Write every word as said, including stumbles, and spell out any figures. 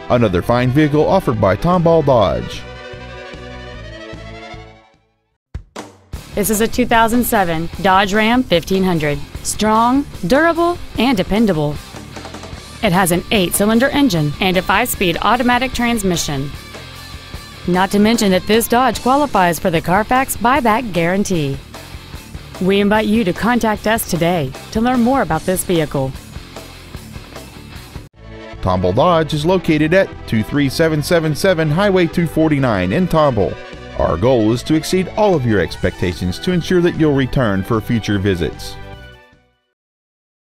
Another fine vehicle offered by Tomball Dodge. This is a two thousand seven Dodge Ram fifteen hundred. Strong, durable, and dependable. It has an eight-cylinder engine and a five-speed automatic transmission. Not to mention that this Dodge qualifies for the Carfax buyback guarantee. We invite you to contact us today to learn more about this vehicle. Tomball Dodge is located at two three seven seven seven Highway two forty-nine in Tomball. Our goal is to exceed all of your expectations to ensure that you'll return for future visits.